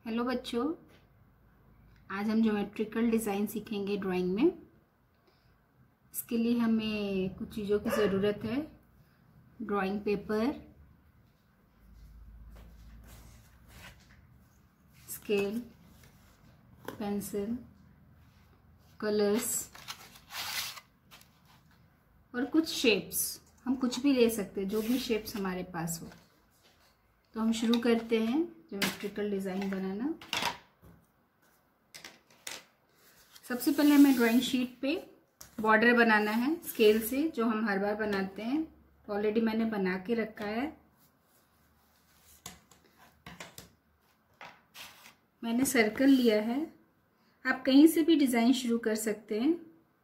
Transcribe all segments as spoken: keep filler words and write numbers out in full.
Hello बच्चों, आज हम ज्योमेट्रिकल डिज़ाइन सीखेंगे ड्राइंग में। इसके लिए हमें कुछ चीज़ों की ज़रूरत है। Drawing paper, scale, pencil, colours और कुछ शेप्स। हम कुछ भी ले सकते हैं, जो भी शेप्स हमारे पास हो। तो हम शुरू करते हैं ज्योमेट्रिकल डिज़ाइन बनाना। सबसे पहले हमें ड्राइंग शीट पे बॉर्डर बनाना है स्केल से, जो हम हर बार बनाते हैं। तो ऑलरेडी मैंने बना के रखा है। मैंने सर्कल लिया है। आप कहीं से भी डिज़ाइन शुरू कर सकते हैं।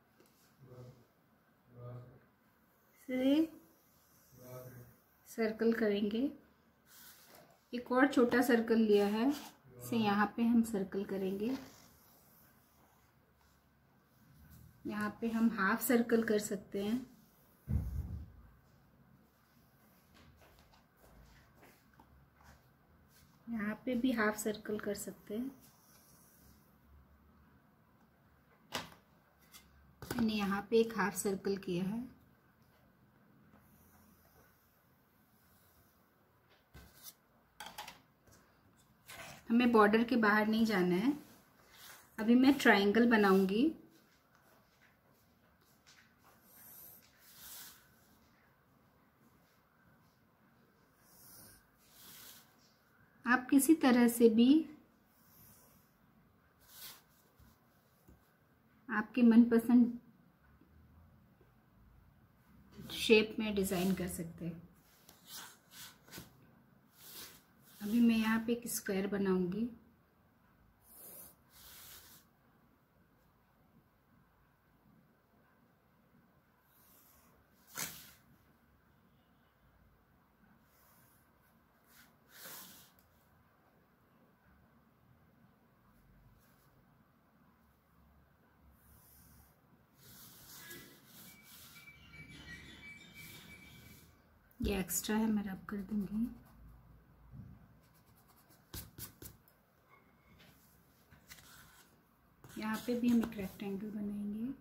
से सर्कल करेंगे। एक और छोटा सर्कल लिया है, इसे यहाँ पे हम सर्कल करेंगे। यहाँ पे हम हाफ सर्कल कर सकते हैं। यहाँ पे भी हाफ सर्कल कर सकते हैं। मैंने यहाँ पे एक हाफ सर्कल किया है। हमें बॉर्डर के बाहर नहीं जाना है। अभी मैं ट्रायंगल बनाऊंगी। आप किसी तरह से भी आपके मनपसंद शेप में डिज़ाइन कर सकते हैं। अभी मैं यहाँ पे एक स्क्वायर बनाऊंगी। ये एक्स्ट्रा है, मैं रब कर दूंगी। यहाँ पे भी हम एक रेक्टेंगल बनाएंगे।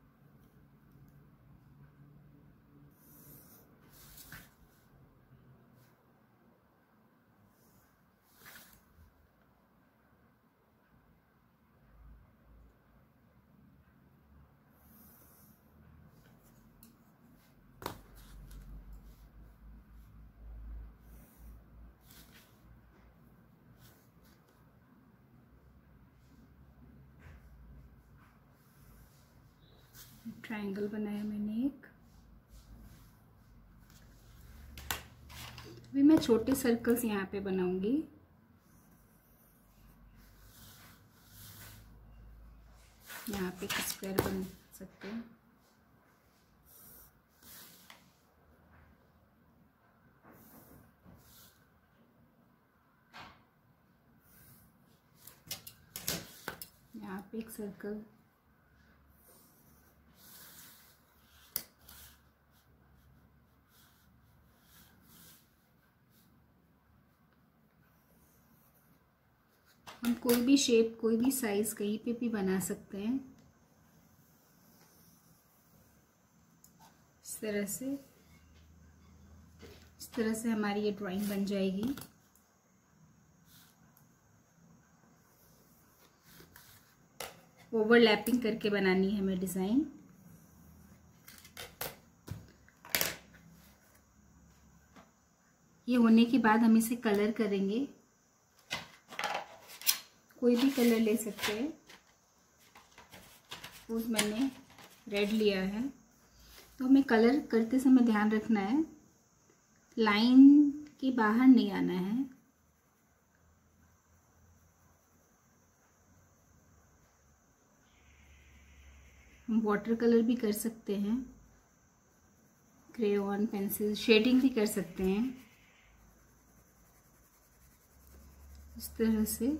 ट्रायंगल बनाया मैंने एक। अभी मैं छोटे सर्कल्स यहाँ पे बनाऊंगी। यहाँ पे एक स्क्वायर बन सकते हैं। यहाँ पे एक सर्कल। हम कोई भी शेप, कोई भी साइज कहीं पे भी बना सकते हैं। इस तरह से इस तरह से हमारी ये ड्राइंग बन जाएगी। ओवरलैपिंग करके बनानी है हमें डिज़ाइन। ये होने के बाद हम इसे कलर करेंगे। कोई भी कलर ले सकते हैं। सपोज मैंने रेड लिया है। तो हमें कलर करते समय ध्यान रखना है, लाइन के बाहर नहीं आना है। हम वाटर कलर भी कर सकते हैं, क्रेयॉन, पेंसिल, शेडिंग भी कर सकते हैं। इस तरह से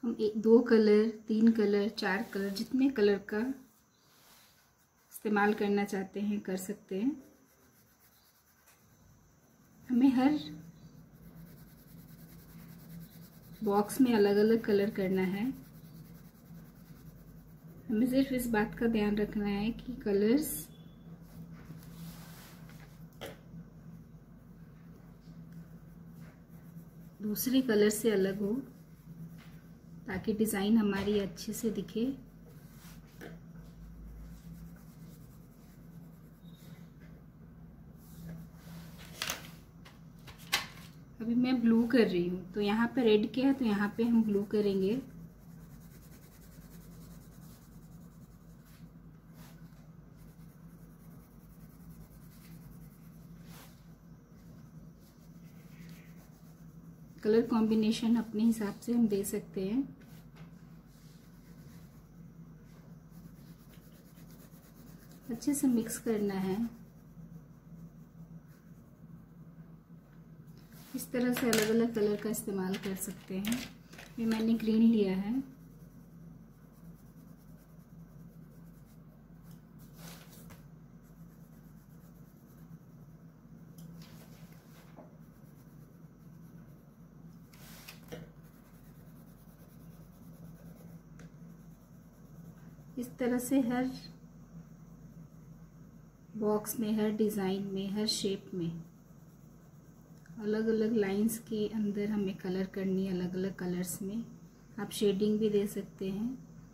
हम एक दो कलर, तीन कलर, चार कलर, जितने कलर का इस्तेमाल करना चाहते हैं कर सकते हैं। हमें हर बॉक्स में अलग अलग कलर करना है। हमें सिर्फ इस बात का ध्यान रखना है कि कलर्स दूसरे कलर से अलग हो, ताकि डिज़ाइन हमारी अच्छे से दिखे। अभी मैं ब्लू कर रही हूँ, तो यहाँ पे रेड किया है तो यहाँ पे हम ब्लू करेंगे। कलर कॉम्बिनेशन अपने हिसाब से हम दे सकते हैं। अच्छे से मिक्स करना है। इस तरह से अलग अलग कलर का इस्तेमाल कर सकते हैं। ये मैंने ग्रीन लिया है। इस तरह से हर बॉक्स में, हर डिज़ाइन में, हर शेप में अलग अलग लाइंस के अंदर हमें कलर करनी है। अलग अलग कलर्स में आप शेडिंग भी दे सकते हैं।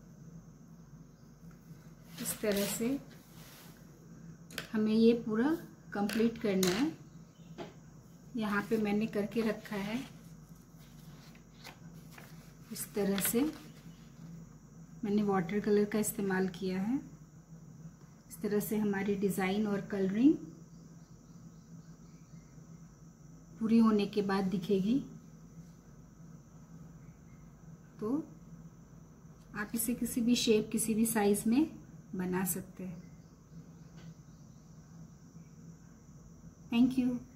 इस तरह से हमें ये पूरा कंप्लीट करना है। यहाँ पे मैंने करके रखा है। इस तरह से मैंने वाटर कलर का इस्तेमाल किया है। इस तरह से हमारी डिज़ाइन और कलरिंग पूरी होने के बाद दिखेगी। तो आप इसे किसी भी शेप, किसी भी साइज में बना सकते हैं। Thank you.